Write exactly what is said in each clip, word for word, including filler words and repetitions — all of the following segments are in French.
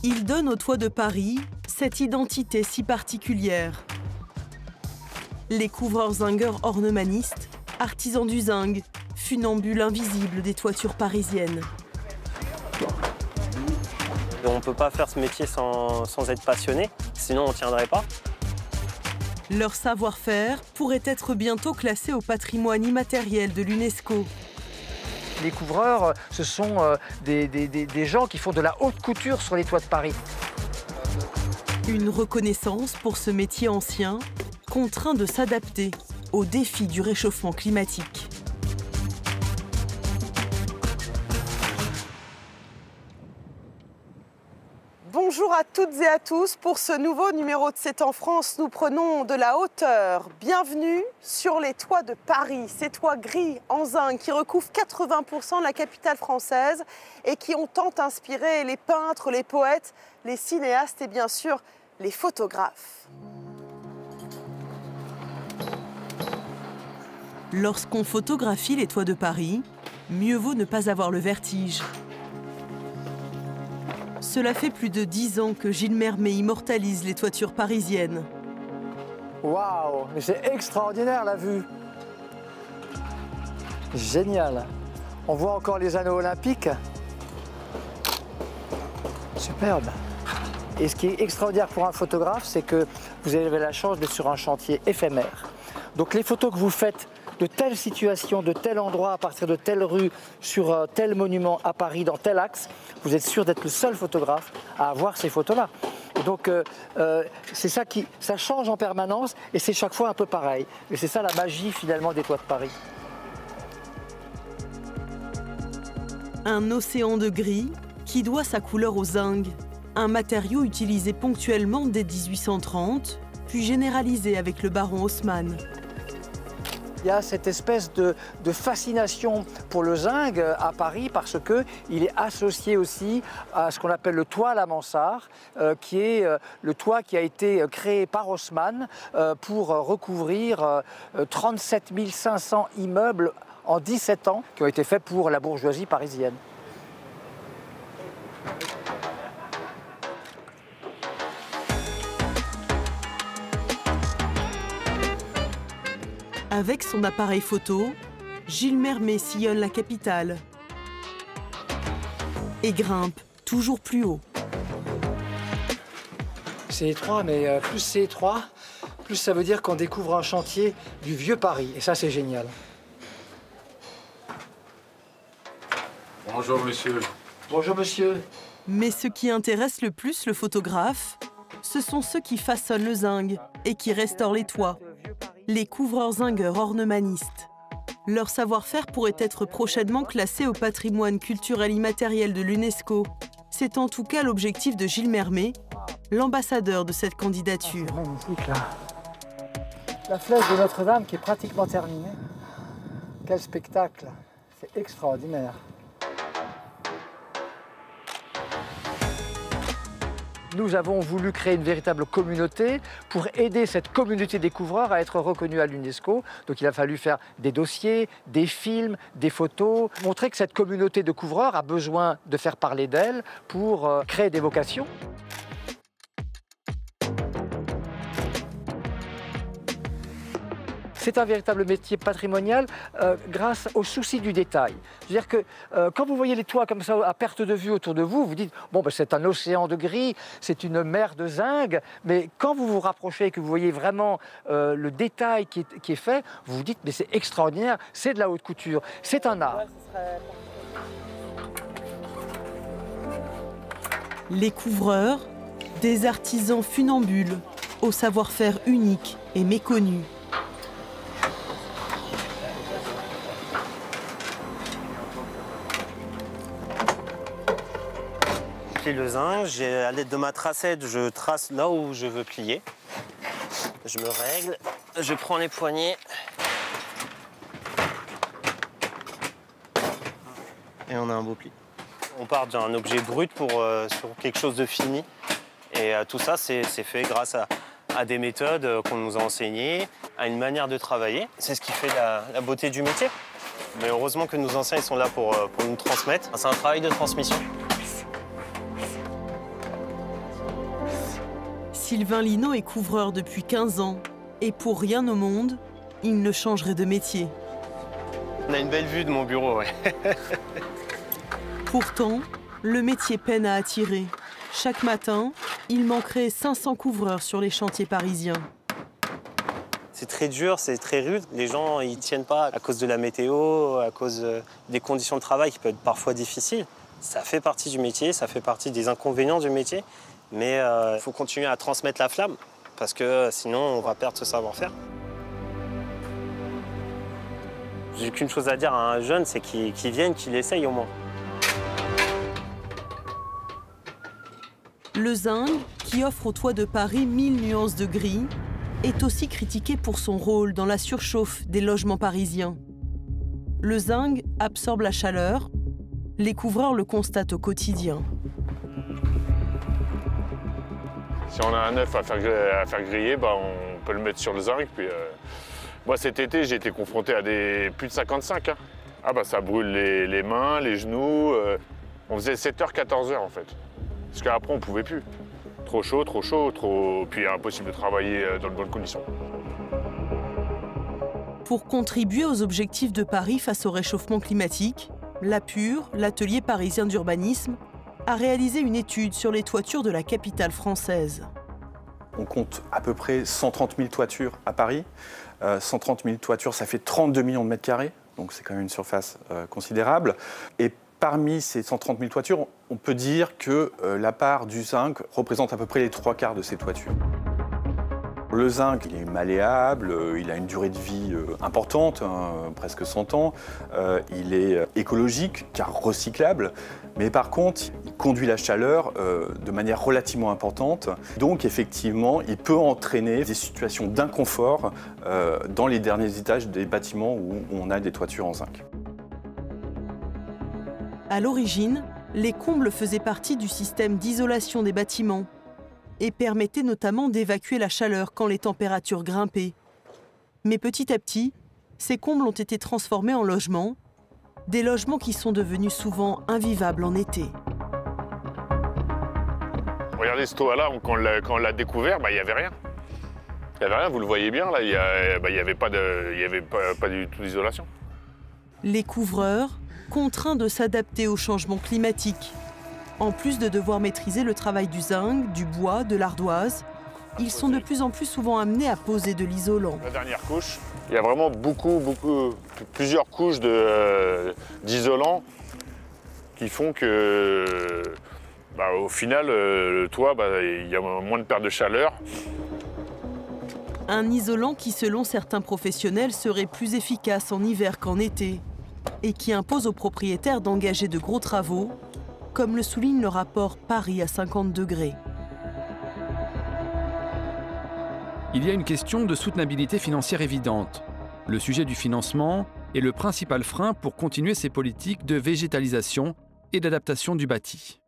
Il donne aux toits de Paris cette identité si particulière. Les couvreurs zingueurs ornemanistes, artisans du zinc, funambules invisibles des toitures parisiennes. On ne peut pas faire ce métier sans, sans être passionné, sinon on ne tiendrait pas. Leur savoir-faire pourrait être bientôt classé au patrimoine immatériel de l'UNESCO. Les couvreurs, ce sont euh, des, des, des, des gens qui font de la haute couture sur les toits de Paris. Une reconnaissance pour ce métier ancien, contraint de s'adapter aux défis du réchauffement climatique. Bonjour à toutes et à tous. Pour ce nouveau numéro de C'est en France, nous prenons de la hauteur. Bienvenue sur les toits de Paris. Ces toits gris en zinc qui recouvrent quatre-vingts pour cent de la capitale française et qui ont tant inspiré les peintres, les poètes, les cinéastes et bien sûr les photographes. Lorsqu'on photographie les toits de Paris, mieux vaut ne pas avoir le vertige. Cela fait plus de dix ans que Gilles Mermet immortalise les toitures parisiennes. Waouh, mais c'est extraordinaire la vue. Génial. On voit encore les anneaux olympiques. Superbe. Et ce qui est extraordinaire pour un photographe, c'est que vous avez la chance d'être sur un chantier éphémère. Donc les photos que vous faites de telle situation, de tel endroit, à partir de telle rue, sur euh, tel monument à Paris, dans tel axe, vous êtes sûr d'être le seul photographe à avoir ces photos-là. Et donc euh, euh, c'est ça qui, ça change en permanence et c'est chaque fois un peu pareil. Et c'est ça la magie finalement des toits de Paris. Un océan de gris qui doit sa couleur au zinc, un matériau utilisé ponctuellement dès mille huit cent trente, puis généralisé avec le baron Haussmann. Il y a cette espèce de, de fascination pour le zinc à Paris parce qu'il est associé aussi à ce qu'on appelle le toit à la mansart, euh, qui est euh, le toit qui a été créé par Haussmann euh, pour recouvrir euh, trente-sept mille cinq cents immeubles en dix-sept ans qui ont été faits pour la bourgeoisie parisienne. Avec son appareil photo, Gilles Mermet sillonne la capitale et grimpe toujours plus haut. C'est étroit, mais euh, plus c'est étroit, plus ça veut dire qu'on découvre un chantier du vieux Paris. Et ça, c'est génial. Bonjour, monsieur. Bonjour, monsieur. Mais ce qui intéresse le plus le photographe, ce sont ceux qui façonnent le zinc et qui restaurent les toits. Les couvreurs zingueurs ornemanistes. Leur savoir-faire pourrait être prochainement classé au patrimoine culturel immatériel de l'UNESCO. C'est en tout cas l'objectif de Gilles Mermet, l'ambassadeur de cette candidature. Ah, c'est magnifique, là. La flèche de Notre-Dame qui est pratiquement terminée. Quel spectacle! C'est extraordinaire. Nous avons voulu créer une véritable communauté pour aider cette communauté des couvreurs à être reconnue à l'UNESCO. Donc il a fallu faire des dossiers, des films, des photos, montrer que cette communauté de couvreurs a besoin de faire parler d'elle pour euh, créer des vocations. C'est un véritable métier patrimonial euh, grâce au souci du détail. C'est-à-dire que euh, quand vous voyez les toits comme ça à perte de vue autour de vous, vous dites bon ben, c'est un océan de gris, c'est une mer de zinc, mais quand vous vous rapprochez et que vous voyez vraiment euh, le détail qui est, qui est fait, vous vous dites mais c'est extraordinaire, c'est de la haute couture, c'est un art. Les couvreurs, des artisans funambules, au savoir-faire unique et méconnu. Le zinc, j'ai, à l'aide de ma tracette, je trace là où je veux plier. Je me règle, je prends les poignées. Et on a un beau pli. On part d'un objet brut pour, euh, sur quelque chose de fini. Et euh, tout ça, c'est fait grâce à, à des méthodes qu'on nous a enseignées, à une manière de travailler. C'est ce qui fait la, la beauté du métier. Mais heureusement que nos anciens ils sont là pour, pour nous transmettre. C'est un travail de transmission. Sylvain Linaud est couvreur depuis quinze ans et pour rien au monde, il ne changerait de métier. On a une belle vue de mon bureau, ouais. Pourtant, le métier peine à attirer. Chaque matin, il manquerait cinq cents couvreurs sur les chantiers parisiens. C'est très dur, c'est très rude. Les gens ils tiennent pas à cause de la météo, à cause des conditions de travail qui peuvent être parfois difficiles. Ça fait partie du métier, ça fait partie des inconvénients du métier. Mais il euh, faut continuer à transmettre la flamme parce que sinon on va perdre ce savoir-faire. J'ai qu'une chose à dire à un jeune, c'est qu'il qu'il vienne, qu'il essaye au moins. Le zinc, qui offre au toit de Paris mille nuances de gris, est aussi critiqué pour son rôle dans la surchauffe des logements parisiens. Le zinc absorbe la chaleur. Les couvreurs le constatent au quotidien. Si on a un œuf à faire, à faire griller, bah on peut le mettre sur le zinc. Puis, euh... Moi, cet été, j'ai été confronté à des plus de cinquante-cinq. Hein. Ah bah ça brûle les, les mains, les genoux. Euh... On faisait sept heures, quatorze heures en fait. Parce qu'après, on ne pouvait plus. Trop chaud, trop chaud, trop... puis impossible de travailler dans de bonnes conditions. Pour contribuer aux objectifs de Paris face au réchauffement climatique, l'Apur, l'atelier parisien d'urbanisme, a réalisé une étude sur les toitures de la capitale française. On compte à peu près cent trente mille toitures à Paris. Euh, cent trente mille toitures, ça fait trente-deux millions de mètres carrés, donc c'est quand même une surface euh, considérable. Et parmi ces cent trente mille toitures, on peut dire que euh, la part du zinc représente à peu près les trois quarts de ces toitures. Le zinc, il est malléable, euh, il a une durée de vie euh, importante, hein, presque cent ans. Euh, il est euh, écologique, car recyclable. Mais par contre, il conduit la chaleur euh, de manière relativement importante. Donc effectivement, il peut entraîner des situations d'inconfort euh, dans les derniers étages des bâtiments où on a des toitures en zinc. À l'origine, les combles faisaient partie du système d'isolation des bâtiments et permettaient notamment d'évacuer la chaleur quand les températures grimpaient. Mais petit à petit, ces combles ont été transformés en logements, des logements qui sont devenus souvent invivables en été. Regardez ce toit-là, quand on l'a découvert, bah, il n'y avait rien. Il n'y avait rien, vous le voyez bien, là, il n'y bah, avait pas, de, il y avait pas, pas du tout d'isolation. Les couvreurs, contraints de s'adapter au changement climatique. En plus de devoir maîtriser le travail du zinc, du bois, de l'ardoise, ils sont de plus en plus souvent amenés à poser de l'isolant. La dernière couche, il y a vraiment beaucoup, beaucoup, plusieurs couches d'isolant qui font que, bah, au final, le toit, bah, il y a moins de perte de chaleur. Un isolant qui, selon certains professionnels, serait plus efficace en hiver qu'en été et qui impose aux propriétaires d'engager de gros travaux, comme le souligne le rapport Paris à cinquante degrés. Il y a une question de soutenabilité financière évidente. Le sujet du financement est le principal frein pour continuer ces politiques de végétalisation et d'adaptation du bâti.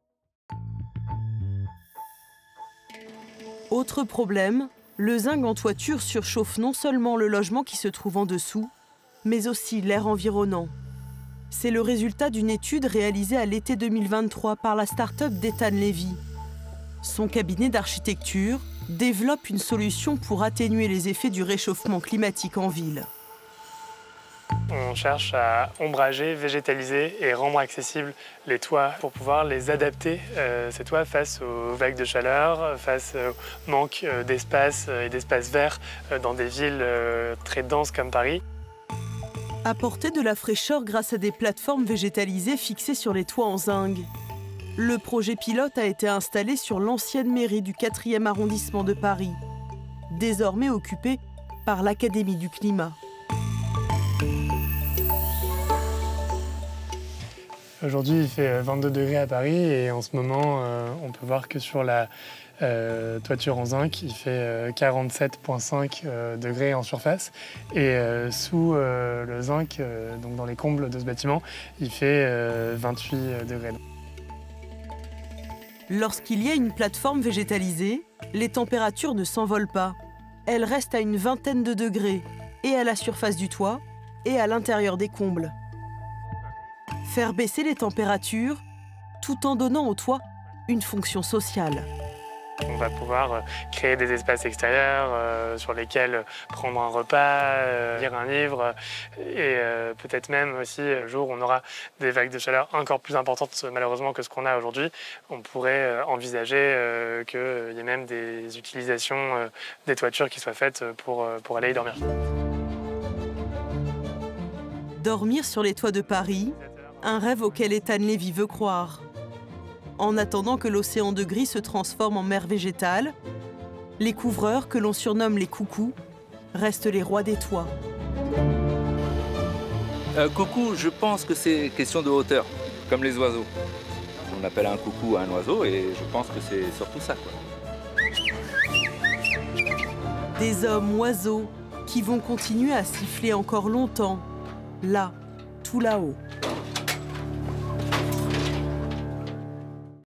Autre problème, le zinc en toiture surchauffe non seulement le logement qui se trouve en dessous, mais aussi l'air environnant. C'est le résultat d'une étude réalisée à l'été deux mille vingt-trois par la start-up d'Ethan Levy. Son cabinet d'architecture développe une solution pour atténuer les effets du réchauffement climatique en ville. On cherche à ombrager, végétaliser et rendre accessibles les toits pour pouvoir les adapter, euh, ces toits, face aux vagues de chaleur, face au manque d'espace et d'espace vert dans des villes euh, très denses comme Paris. Apporter de la fraîcheur grâce à des plateformes végétalisées fixées sur les toits en zinc. Le projet pilote a été installé sur l'ancienne mairie du quatrième arrondissement de Paris, désormais occupée par l'Académie du climat. Aujourd'hui, il fait vingt-deux degrés à Paris et en ce moment, euh, on peut voir que sur la euh, toiture en zinc, il fait euh, quarante-sept virgule cinq euh, degrés en surface. Et euh, sous euh, le zinc, euh, donc dans les combles de ce bâtiment, il fait euh, vingt-huit degrés. Lorsqu'il y a une plateforme végétalisée, les températures ne s'envolent pas. Elles restent à une vingtaine de degrés, et à la surface du toit, et à l'intérieur des combles. Faire baisser les températures, tout en donnant au toit une fonction sociale. On va pouvoir créer des espaces extérieurs euh, sur lesquels prendre un repas, euh, lire un livre et euh, peut-être même aussi, le jour où on aura des vagues de chaleur encore plus importantes malheureusement que ce qu'on a aujourd'hui, on pourrait euh, envisager euh, qu'il y ait même des utilisations euh, des toitures qui soient faites pour, euh, pour aller y dormir. Dormir sur les toits de Paris, un rêve auquel Ethan Levy veut croire. En attendant que l'océan de gris se transforme en mer végétale, les couvreurs, que l'on surnomme les coucous, restent les rois des toits. Un coucou, je pense que c'est question de hauteur, comme les oiseaux. On appelle un coucou un oiseau et je pense que c'est surtout ça, quoi. Des hommes oiseaux qui vont continuer à siffler encore longtemps, là, tout là-haut.